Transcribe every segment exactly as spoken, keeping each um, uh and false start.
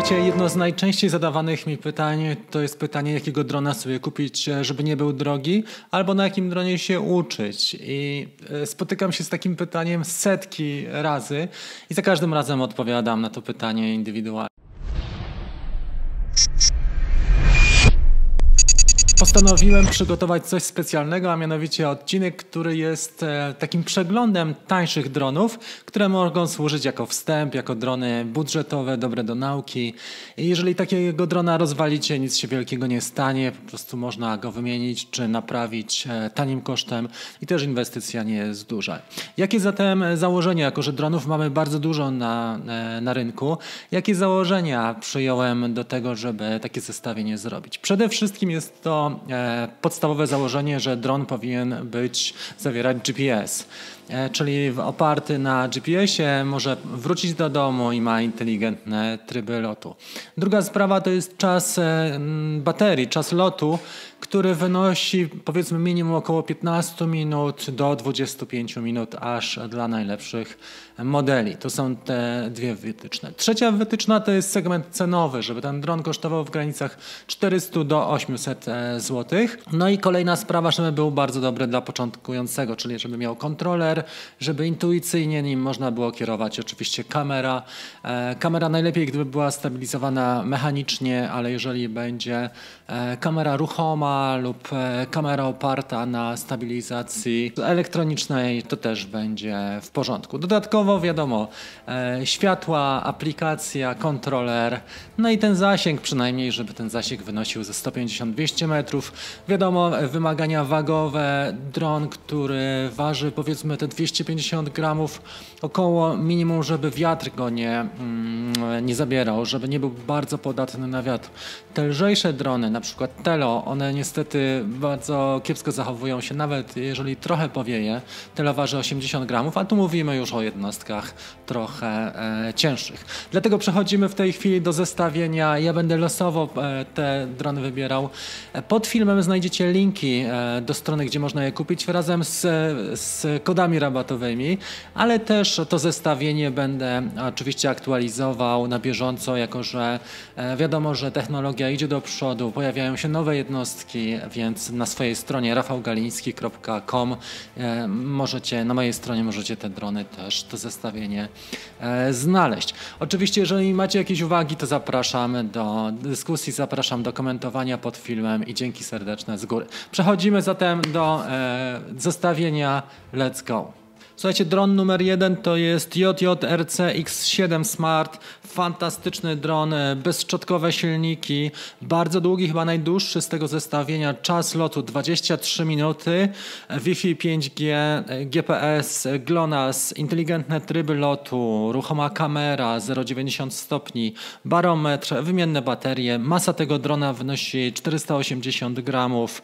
Słuchajcie, jedno z najczęściej zadawanych mi pytań to jest pytanie, jakiego drona sobie kupić, żeby nie był drogi, albo na jakim dronie się uczyć. I spotykam się z takim pytaniem setki razy i za każdym razem odpowiadam na to pytanie indywidualnie. Postanowiłem przygotować coś specjalnego, a mianowicie odcinek, który jest e, takim przeglądem tańszych dronów, które mogą służyć jako wstęp, jako drony budżetowe, dobre do nauki. I jeżeli takiego drona rozwalicie, nic się wielkiego nie stanie, po prostu można go wymienić czy naprawić e, tanim kosztem i też inwestycja nie jest duża. Jakie zatem założenia, jako że dronów mamy bardzo dużo na, e, na rynku, jakie założenia przyjąłem do tego, żeby takie zestawienie zrobić? Przede wszystkim jest to podstawowe założenie, że dron powinien być, zawierać G P S, czyli oparty na G P S-ie może wrócić do domu i ma inteligentne tryby lotu. Druga sprawa to jest czas baterii, czas lotu, który wynosi powiedzmy minimum około piętnaście minut do dwudziestu pięciu minut aż dla najlepszych modeli. To są te dwie wytyczne. Trzecia wytyczna to jest segment cenowy, żeby ten dron kosztował w granicach czterysta do ośmiuset złotych. No i kolejna sprawa, żeby był bardzo dobry dla początkującego, czyli żeby miał kontroler, żeby intuicyjnie nim można było kierować. Oczywiście kamera. Kamera najlepiej, gdyby była stabilizowana mechanicznie, ale jeżeli będzie kamera ruchoma lub kamera oparta na stabilizacji elektronicznej, to też będzie w porządku. Dodatkowo wiadomo, światła, aplikacja, kontroler, no i ten zasięg przynajmniej, żeby ten zasięg wynosił ze sto pięćdziesiąt do dwustu metrów. Wiadomo, wymagania wagowe, dron, który waży powiedzmy te dwieście pięćdziesiąt gramów, około minimum, żeby wiatr go nie, nie zabierał, żeby nie był bardzo podatny na wiatr. Te lżejsze drony, na przykład Tello, one niestety bardzo kiepsko zachowują się, nawet jeżeli trochę powieje. Tello waży osiemdziesiąt gramów, a tu mówimy już o jednostkach trochę e, cięższych. Dlatego przechodzimy w tej chwili do zestawienia. Ja będę losowo e, te drony wybierał. Pod filmem znajdziecie linki e, do strony, gdzie można je kupić razem z, z kodami rabatowymi, ale też to zestawienie będę oczywiście aktualizował na bieżąco, jako że e, wiadomo, że technologia idzie do przodu, pojawiają się nowe jednostki, więc na swojej stronie rafał galiński kropka com e, możecie, na mojej stronie możecie te drony też, to zestawienie e, znaleźć. Oczywiście, jeżeli macie jakieś uwagi, to zapraszam do dyskusji, zapraszam do komentowania pod filmem i dzięki serdeczne z góry. Przechodzimy zatem do e, zestawienia. Let's go! Słuchajcie, dron numer jeden to jest J J R C X siedem Smart. Fantastyczny dron, bezszczotkowe silniki, bardzo długi, chyba najdłuższy z tego zestawienia, czas lotu dwadzieścia trzy minuty, Wi-Fi pięć G, G P S, GLONASS, inteligentne tryby lotu, ruchoma kamera zero przecinek dziewięćdziesiąt stopni, barometr, wymienne baterie. Masa tego drona wynosi czterysta osiemdziesiąt gramów,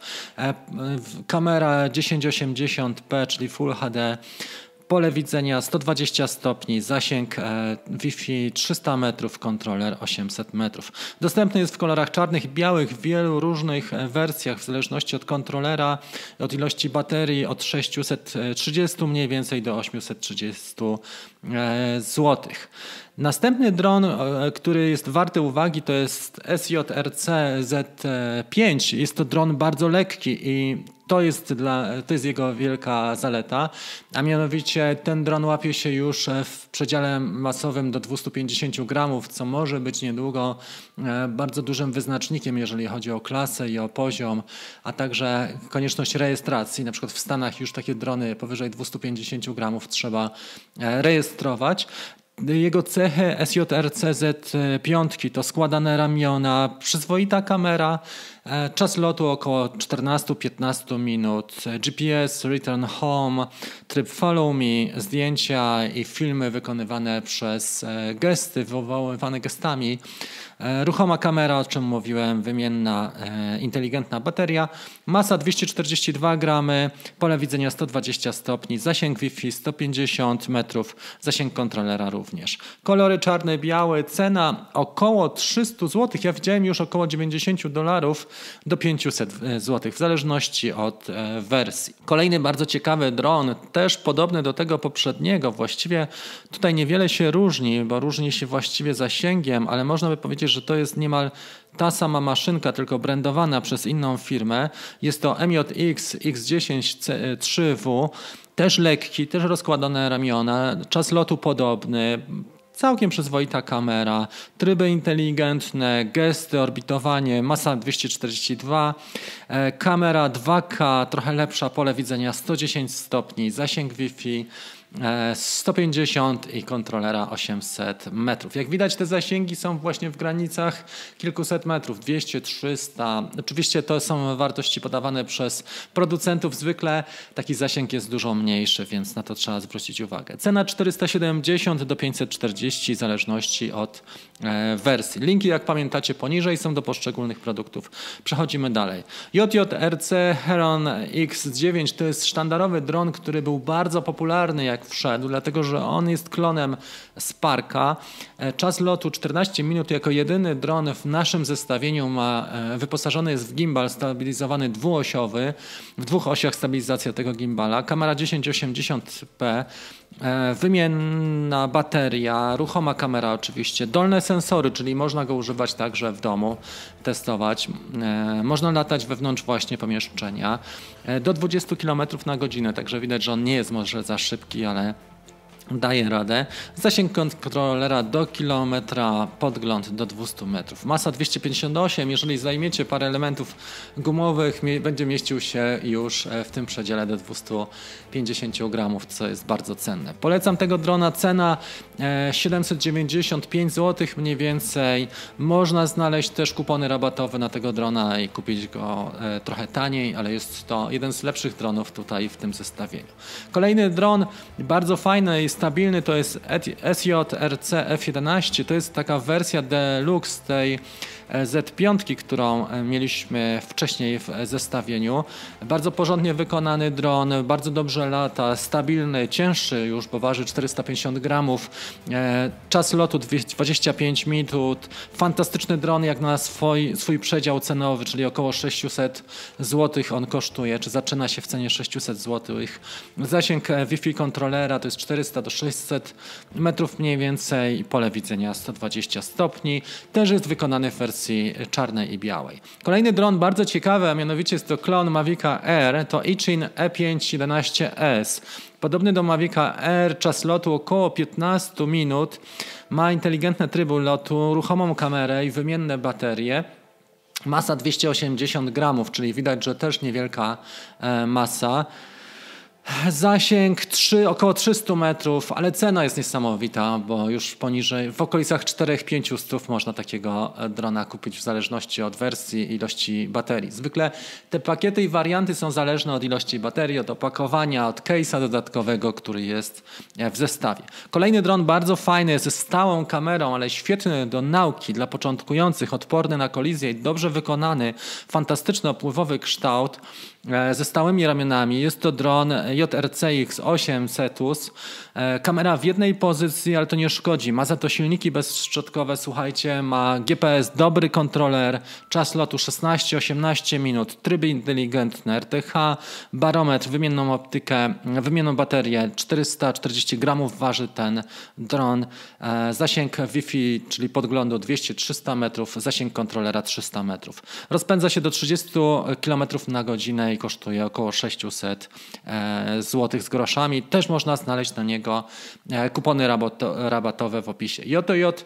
kamera tysiąc osiemdziesiąt p, czyli Full H D. Pole widzenia sto dwadzieścia stopni, zasięg e, Wi-Fi trzysta metrów, kontroler osiemset metrów. Dostępny jest w kolorach czarnych i białych, w wielu różnych wersjach, w zależności od kontrolera, od ilości baterii, od sześciuset trzydziestu mniej więcej do osiemset trzydziestu e, złotych. Następny dron, który jest warty uwagi, to jest S J R C Z pięć. Jest to dron bardzo lekki i to jest, dla, to jest jego wielka zaleta, a mianowicie ten dron łapie się już w przedziale masowym do dwustu pięćdziesięciu gramów, co może być niedługo bardzo dużym wyznacznikiem, jeżeli chodzi o klasę i o poziom, a także konieczność rejestracji. Na przykład w Stanach już takie drony powyżej dwustu pięćdziesięciu gramów trzeba rejestrować. Jego cechy S J R C Z pięć to składane ramiona, przyzwoita kamera, czas lotu około czternaście do piętnastu minut, G P S, return home, tryb follow me, zdjęcia i filmy wykonywane przez gesty, wywoływane gestami, ruchoma kamera, o czym mówiłem, wymienna, inteligentna bateria, masa dwieście czterdzieści dwa gramy, pole widzenia sto dwadzieścia stopni, zasięg Wi-Fi sto pięćdziesiąt metrów, zasięg kontrolera również również. Kolory czarny, biały, cena około trzysta złotych. Ja widziałem już około dziewięćdziesiąt dolarów do pięćset złotych w zależności od wersji. Kolejny bardzo ciekawy dron, też podobny do tego poprzedniego. Właściwie tutaj niewiele się różni, bo różni się właściwie zasięgiem, ale można by powiedzieć, że to jest niemal ta sama maszynka, tylko brandowana przez inną firmę. Jest to M J X X dziesięć trzy W. Też lekki, też rozkładane ramiona, czas lotu podobny, całkiem przyzwoita kamera, tryby inteligentne, gesty, orbitowanie, masa dwieście czterdzieści dwa, e, kamera dwa K, trochę lepsza, pole widzenia sto dziesięć stopni, zasięg Wi-Fi sto pięćdziesiąt i kontrolera osiemset metrów. Jak widać, te zasięgi są właśnie w granicach kilkuset metrów, dwieście trzysta. Oczywiście to są wartości podawane przez producentów. Zwykle taki zasięg jest dużo mniejszy, więc na to trzeba zwrócić uwagę. Cena czterysta siedemdziesiąt do pięćset czterdzieści w zależności od e, wersji. Linki, jak pamiętacie, poniżej są do poszczególnych produktów. Przechodzimy dalej. J J R C Heron X dziewięć to jest sztandarowy dron, który był bardzo popularny, jak wszedł, dlatego że on jest klonem Sparka. Czas lotu czternaście minut, jako jedyny dron w naszym zestawieniu ma wyposażony jest w gimbal stabilizowany dwuosiowy, w dwóch osiach stabilizacja tego gimbala, kamera tysiąc osiemdziesiąt p, wymienna bateria, ruchoma kamera oczywiście, dolne sensory, czyli można go używać także w domu, testować. Można latać wewnątrz właśnie pomieszczenia do dwudziestu kilometrów na godzinę, także widać, że on nie jest może za szybki, ale daje radę. Zasięg kontrolera do kilometra, podgląd do dwieście metrów. Masa dwieście pięćdziesiąt osiem, jeżeli zajmiecie parę elementów gumowych, będzie mieścił się już w tym przedziale do dwieście pięćdziesiąt gramów, co jest bardzo cenne. Polecam tego drona, cena siedemset dziewięćdziesiąt pięć złotych mniej więcej. Można znaleźć też kupony rabatowe na tego drona i kupić go trochę taniej, ale jest to jeden z lepszych dronów tutaj w tym zestawieniu. Kolejny dron, bardzo fajny i stabilny, to jest S J R C F jedenaście. To jest taka wersja deluxe tej Z pięć, którą mieliśmy wcześniej w zestawieniu. Bardzo porządnie wykonany dron, bardzo dobrze lata, stabilny, cięższy już, bo waży czterysta pięćdziesiąt gramów. Czas lotu dwadzieścia pięć minut. Fantastyczny dron jak na swój, swój przedział cenowy, czyli około sześćset złotych on kosztuje, czy zaczyna się w cenie sześćset złotych. Zasięg Wi-Fi kontrolera to jest czterysta do sześćset metrów mniej więcej. Pole widzenia sto dwadzieścia stopni. Też jest wykonany w wersji czarnej i białej. Kolejny dron bardzo ciekawy, a mianowicie jest to klon Mavica Air, to Ichin E pięć jedenaście S. Podobny do Mavica Air, czas lotu około piętnaście minut, ma inteligentne tryby lotu, ruchomą kamerę i wymienne baterie. Masa dwieście osiemdziesiąt gramów, czyli widać, że też niewielka e, masa. Zasięg trzy, około trzysta metrów, ale cena jest niesamowita, bo już poniżej, w okolicach cztery do pięciu stów można takiego drona kupić w zależności od wersji i ilości baterii. Zwykle te pakiety i warianty są zależne od ilości baterii, od opakowania, od case'a dodatkowego, który jest w zestawie. Kolejny dron bardzo fajny, ze stałą kamerą, ale świetny do nauki dla początkujących, odporny na kolizję i dobrze wykonany, fantastyczny opływowy kształt ze stałymi ramionami. Jest to dron J R C X osiem Cetus. Kamera w jednej pozycji, ale to nie szkodzi. Ma za to silniki bezszczotkowe, słuchajcie, ma G P S, dobry kontroler, czas lotu szesnaście do osiemnastu minut, tryby inteligentne, R T H, barometr, wymienną optykę, wymienną baterię, czterysta czterdzieści gramów waży ten dron, zasięg Wi-Fi, czyli podglądu dwieście do trzystu metrów, zasięg kontrolera trzysta metrów. Rozpędza się do trzydziestu kilometrów na godzinę i kosztuje około sześćset złotych z groszami. Też można znaleźć na niego kupony rabatowe w opisie. J J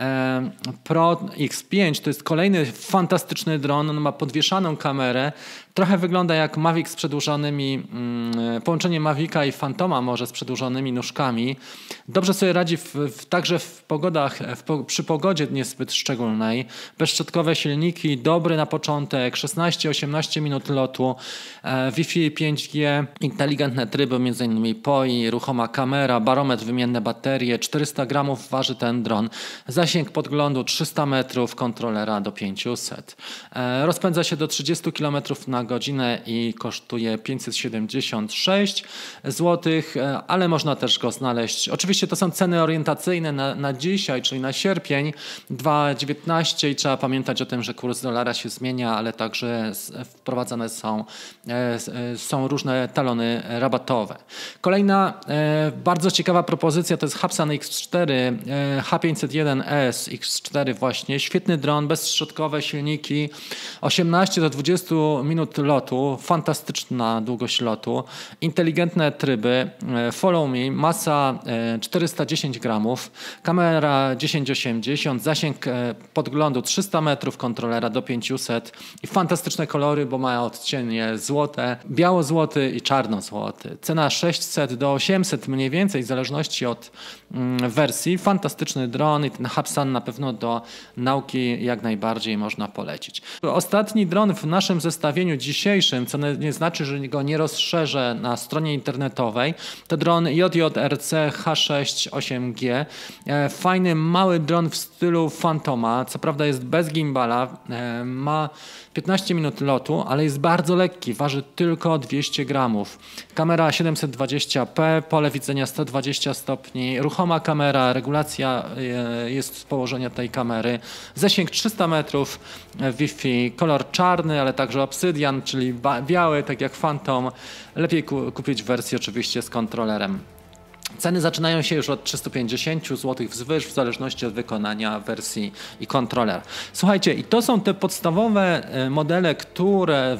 Pro X pięć to jest kolejny fantastyczny dron. On ma podwieszaną kamerę. Trochę wygląda jak Mavic z przedłużonymi, mm, połączenie Mavica i Phantoma może z przedłużonymi nóżkami. Dobrze sobie radzi w, w, także w pogodach, w, przy pogodzie niezbyt szczególnej. Bezszczotkowe silniki, dobry na początek, szesnaście do osiemnastu minut lotu. Wi-Fi, pięć G, inteligentne tryby, między innymi P O I, ruchoma kamera, barometr, wymienne baterie, czterysta gramów waży ten dron, zasięg podglądu trzysta metrów, kontrolera do pięćset. Rozpędza się do trzydziestu kilometrów na godzinę i kosztuje pięćset siedemdziesiąt sześć złotych, ale można też go znaleźć. Oczywiście to są ceny orientacyjne na, na dzisiaj, czyli na sierpień dwa tysiące dziewiętnasty i trzeba pamiętać o tym, że kurs dolara się zmienia, ale także wprowadzane są, są różne talony rabatowe. Kolejna bardzo ciekawa propozycja to jest Hubsan X cztery, H pięćset jeden S X cztery właśnie. Świetny dron, bezszczotkowe silniki, osiemnaście do dwudziestu minut lotu, fantastyczna długość lotu, inteligentne tryby, follow me, masa czterysta dziesięć gramów, kamera dziesięć osiemdziesiąt, zasięg podglądu trzysta metrów, kontrolera do pięćset i fantastyczne kolory, bo ma odcienie złote, biało-złoty i czarno-złoty. Cena sześćset do osiemset mniej więcej w zależności od mm, wersji. Fantastyczny dron i ten Hubsan na pewno do nauki jak najbardziej można polecić. Ostatni dron w naszym zestawieniu dzisiejszym, co nie znaczy, że go nie rozszerzę na stronie internetowej, to dron J J R C H sześć osiem G. Fajny, mały dron w stylu Phantoma, co prawda jest bez gimbala, ma piętnaście minut lotu, ale jest bardzo lekki, waży tylko dwieście gramów. Kamera siedemset dwadzieścia p, pole widzenia sto dwadzieścia stopni, ruchoma kamera, regulacja jest z położenia tej kamery, zasięg trzysta metrów, Wi-Fi, kolor czarny, ale także obsydian, czyli biały, tak jak Phantom. Lepiej kupić wersję oczywiście z kontrolerem. Ceny zaczynają się już od trzystu pięćdziesięciu złotych wzwyż, w zależności od wykonania wersji i kontroler. Słuchajcie, i to są te podstawowe modele, które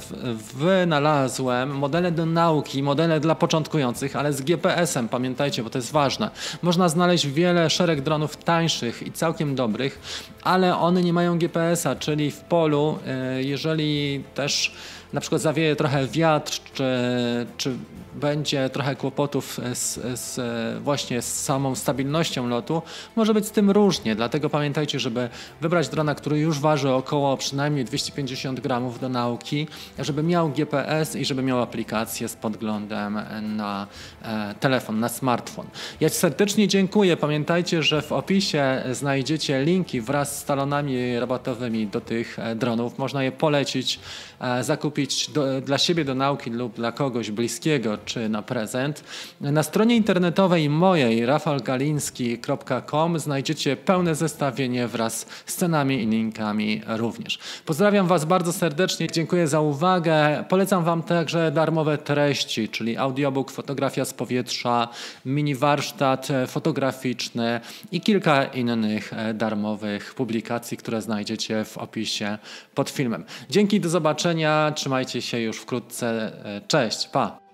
wynalazłem, modele do nauki, modele dla początkujących, ale z G P S-em, pamiętajcie, bo to jest ważne. Można znaleźć wiele, szereg dronów tańszych i całkiem dobrych, ale one nie mają G P S-a, czyli w polu, jeżeli też na przykład zawieje trochę wiatr, czy, czy będzie trochę kłopotów z, z, właśnie z samą stabilnością lotu, może być z tym różnie. Dlatego pamiętajcie, żeby wybrać drona, który już waży około przynajmniej dwieście pięćdziesiąt gramów do nauki, żeby miał G P S i żeby miał aplikację z podglądem na e, telefon, na smartfon. Ja serdecznie dziękuję. Pamiętajcie, że w opisie znajdziecie linki wraz z talonami rabatowymi do tych dronów. Można je polecić, e, zakupić do, dla siebie do nauki lub dla kogoś bliskiego, czy na prezent. Na stronie internetowej mojej rafał galiński kropka com znajdziecie pełne zestawienie wraz z cenami i linkami również. Pozdrawiam Was bardzo serdecznie, dziękuję za uwagę. Polecam Wam także darmowe treści, czyli audiobook, fotografia z powietrza, mini warsztat fotograficzny i kilka innych darmowych publikacji, które znajdziecie w opisie pod filmem. Dzięki, do zobaczenia, trzymajcie się już wkrótce, cześć, pa!